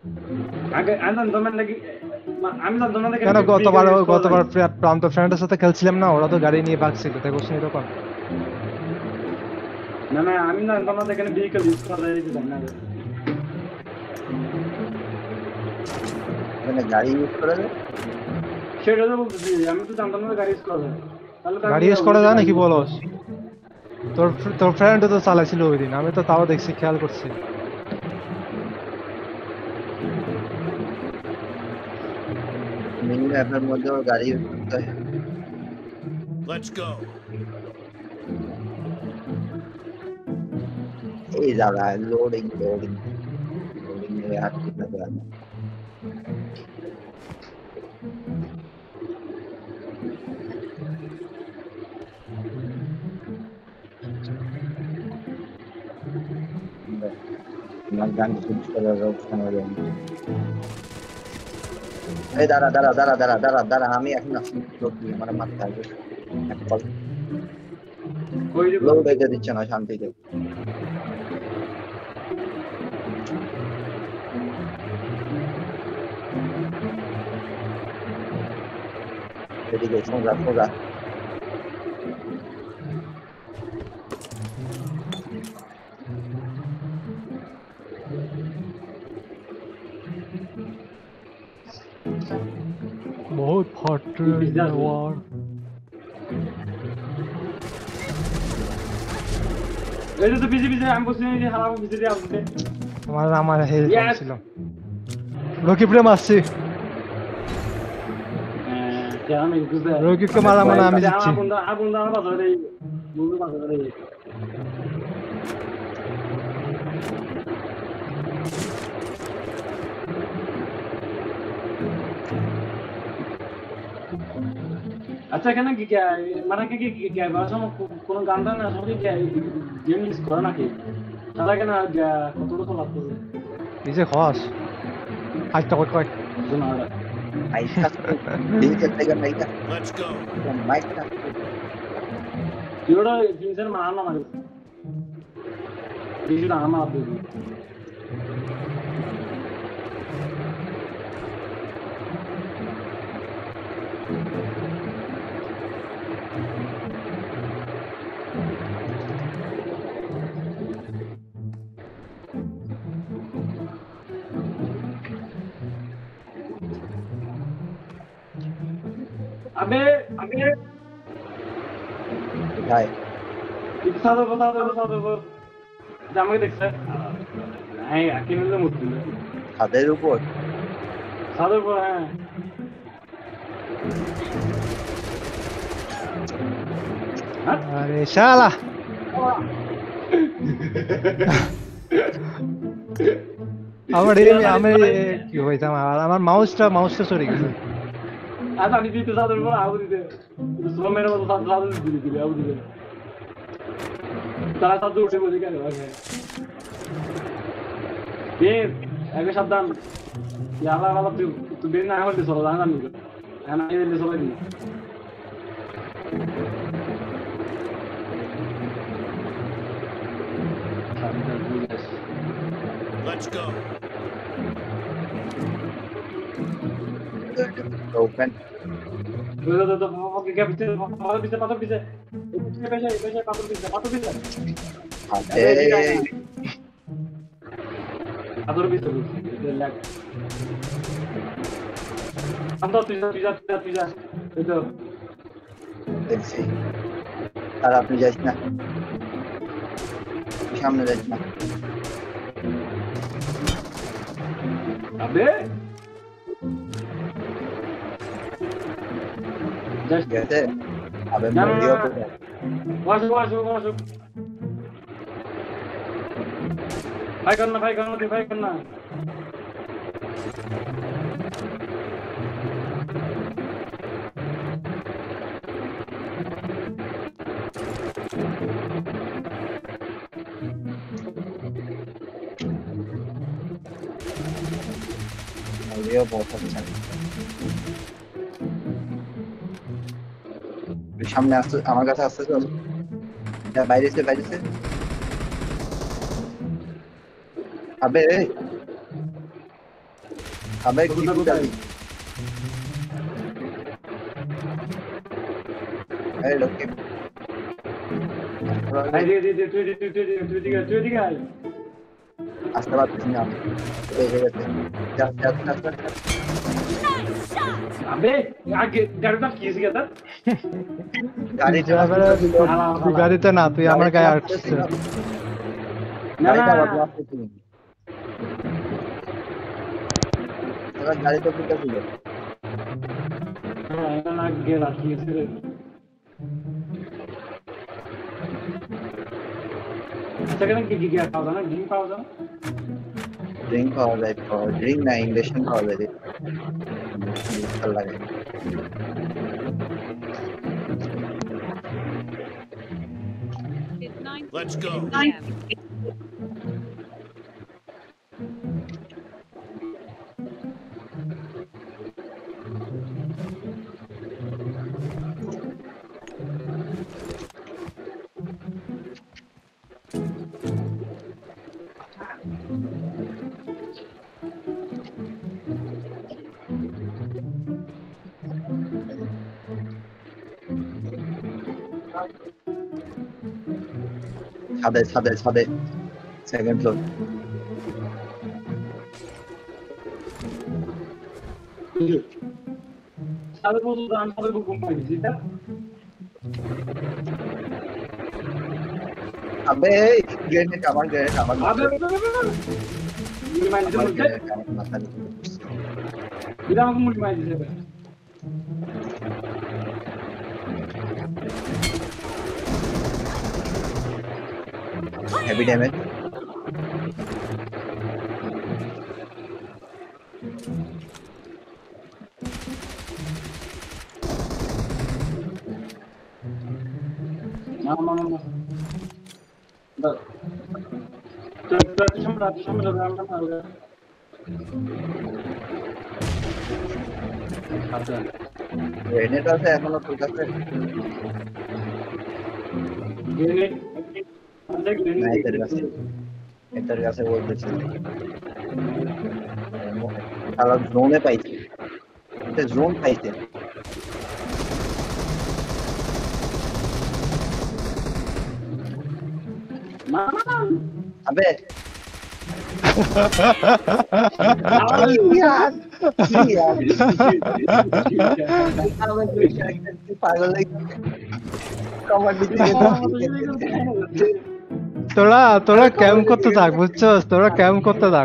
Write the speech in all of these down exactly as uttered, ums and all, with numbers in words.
আগে আনন্দ দমেন লাগি আমি জানতাম না কেন গতবার গতবার প্রান্ত ফ্রেন্ডের সাথে খেলছিলাম না, ওরা তো গাড়ি নিয়ে ভাগছিল, তাই কোশ্চেন এরকম। না না আমি না জানতাম না এখানে ভেহিকল ইউজ করা যায় এটা না। এখানে গাড়ি ইউজ করা যায়? সেটা তো বলতেছি, আমি তো জানতাম না গাড়ি ইউজ করা যায়। তাহলে তো গাড়ি ইউজ করা যায় নাকি বলস? তোর তোর ফ্রেন্ড তো চালাইছিল ওই দিন, আমি তো তাও দেখছি, খেয়াল করছি। মিনি ম্যাপের মধ্যে গাড়ি ইউজ করতে হয়। Let's go. এই যারা লোডিং লোডিং লোডিং এর হাত কিনা যায় না। আমার গান সুইচ করার অপশন হবে। এই দাঁড়া দাঁড়া দাঁড়া দাঁড়া দাঁড়া দাঁড়া আমি এখন আসছি, আমার মাথা আসবে লোড হয়ে দিচ্ছে না শান্তিতে। এদিকে সোজা সোজা बहुत hot in the war. এই তো বিজি বিজি আমি বসে যে হারাবো বিজি দিয়ে আসছে। আমার আমার হেল ছিল রকি প্রেম আসছে। হ্যাঁ কেন আমি বুঝতে রকি কে মারা মানে আমি জিতছি। আগুন দা আগুন দা বাজারে এই বন্ধু বাজারে এই আচ্ছা কেন কি কি মানে কি কি কি ভাষা কোন গান গান না সবই কি গেম ইউজ করে নাকি সারা কেন কতটা তো লাগতো নিজে খাস আইটা কই কই শোনা আইটা দিকে থেকে মাইকা Let's go. মাইকা ইওড়া জিনসের মান না মানে দিজুরা আমা আব্দুল अबे अबे ভাই इतना तो बता दो बता दो জামাই দেখছে নাই আকিনুল্লাহ মুতি ছাদের উপর সাদের উপর হ্যাঁ আরে শালা আমার এই আমি কি হইছে আমার আমার মাউসটা মাউসটা সরে গেছে। আজ আমি দিতে সাদের উপর আউ দিতে সোমের মতো সাদ সাদ দিতে দিতে আউ দিতে তারা সাদ উঠে বসে গেল বের আগে সাবধান ইয়ালা वाला তুই তুই বের না হলে চলো জানা নি আমি এলে চলে নি Let's go. Open Dulu dulu dulu oke gak bisa patung bisa patung bisa bisa bisa bisa patung bisa patung bisa এই patung bisa lag Anto bisa bisa bisa bisa itu দেখছি আর আপনি যাইস না সামনে যাইস না abe just গেছে আবে না না মরিও তো wasuk wasuk wasuk ভাই করনা ভাই করনা তুই ভাই করনা মরিও বহুত আচ্ছা সামনে আসতে আমার কাছে আসতে চল বাইরে এসে বাইরে এসে আবে আবে কি কোথায় কোথায়? করবি এই লোকে আই দে দে দে তুই তুই তুই তুই দিকে তুই দিকে আয়। আসতে পারছিস না এই গেছে যা যা যা যা আবে আগে গাড়িটা কি হয়েছে গেছে? গাড়ি ড্রাইভার তুই গাড়িতে না তুই আমার গায়ে আসছিস না না গাড়িটা বদলা তুমি এবার গাড়ি তো কোথায় ছিল হ্যাঁ না না গেলা কি হয়েছে রে? আচ্ছা কেন কি কি কি পাওয়া যায় না ড্রিঙ্ক পাওয়া যায় না? ড্রিঙ্ক পাওয়া যায় ড্রিঙ্ক না ইন্ডাকশন পাওয়া যায় ভালো লাগে It's nine Let's go. p m ছাদে ছাদে ছাদে সেকেন্ড ফ্লোর সাড়ে বছর দাম সাড়ে ঘুম পাইছি তা আবে গ্রেনেড আমার গ্রেনেড আমার আবে মুড়ি মাই দিতে আমার বলছে গ্রেনেড আমার মাথা এটা আমাকে মুড়ি মাই দিতে হেভি ড্যামেজ না না না না তো তো সময় রাত সময় রাত আমরা পারবে আচ্ছা গ্রেনেড আছে এখনো তোর কাছে গেলে অনেক না গেলে এটার কাছে এটার কাছে বলতেছি তাহলে জোনে পাইছে এটা জোন পাইছে না আবে পাগল তোরা তোরা ক্যাম্প করতে থাক বুঝছস তোরা ক্যাম্প করতে থাক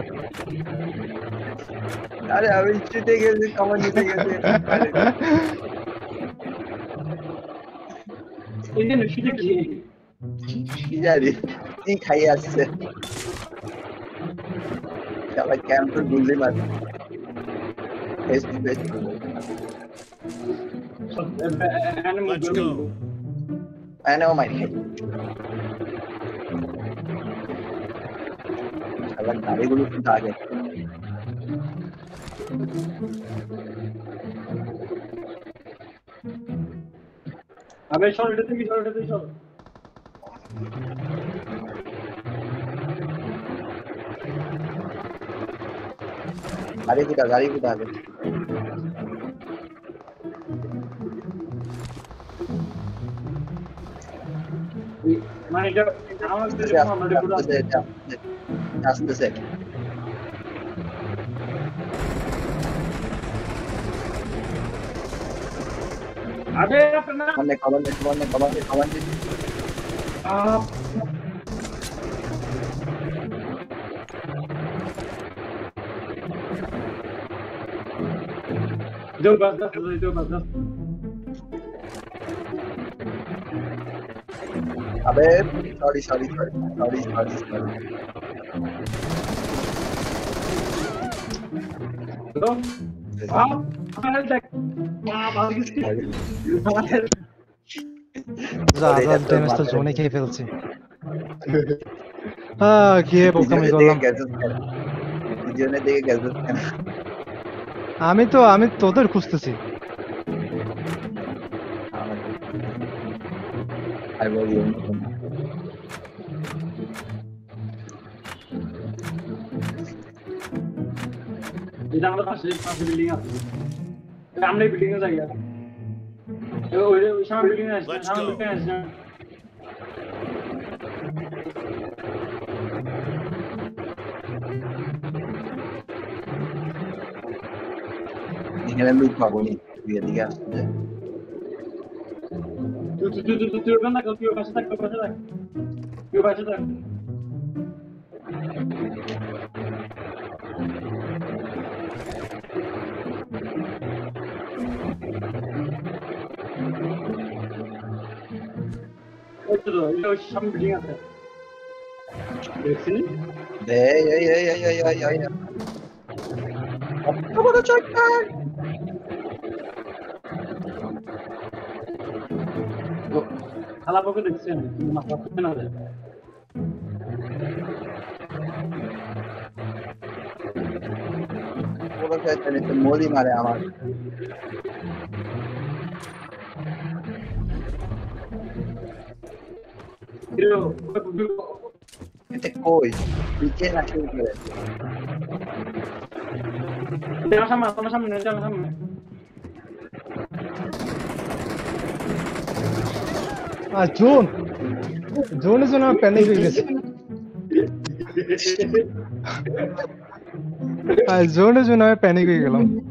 আরে আমি ছুটে গেছি কমান্ড দিতে গেছে এই যে নশিটা কি কি জানি কি খাই আসছে সবাই ক্যাম্প তো গুলি মার face to face Let's go. I know my head সবাই গাড়িগুলো কিন্তু আগে আবে শর্টে থেকে শর্টে থেকে শর্ট গাড়ি কোথা গাড়ি কোথা আগে মানে এটা আমাদের আমরা পুরো আসতেছে আবে আপনারা মানে কমান্ড কমান্ড কমান্ড কমান্ড আপ दो बस दस दो बस दस अबे sorry sorry sorry sorry sorry sorry दो आप हमारे तक आप आगे যা যা ড্যামেজ তো জোনে খেয়ে ফেলছি হ্যাঁ গিয়ে বোকামি করলাম ভিডিওনে দেখে গেছে আমি তো আমি তোদের খুঁজতেছি I will you. এটা আমাদের পাশে পাশে বিল্ডিং আছে আমরা এই বিল্ডিং এ যাই আর ওই ওই সামনে বিল্ডিং আছে Let's সামনে go. বিল্ডিং আছে এখানে লুট পাবো নি তুই এদিকে আসতে তুই তুই তুই তুই তুই ওখানে থাক তুই ওর পাশে থাক তোর পাশে থাক তুই ওর পাশে থাক ওই তো ওই ওই সামনে বিল্ডিং আছে দেখছিস এই এই এই এই এই এই এই কত বড় চক্কর খালা পকে দেখছেন কিন্তু মাথা পকে না যায় বড় শয়তান এসে মোদি মারে আমার কিন্তু এতে কই নিচে নাকি উপরে আমার সামনে আমার সামনে আমার সামনে আর জোন জোনের জন্য আমি প্যানিক হয়ে গেছি আর জোনের জন্য আমি প্যানিক হয়ে গেলাম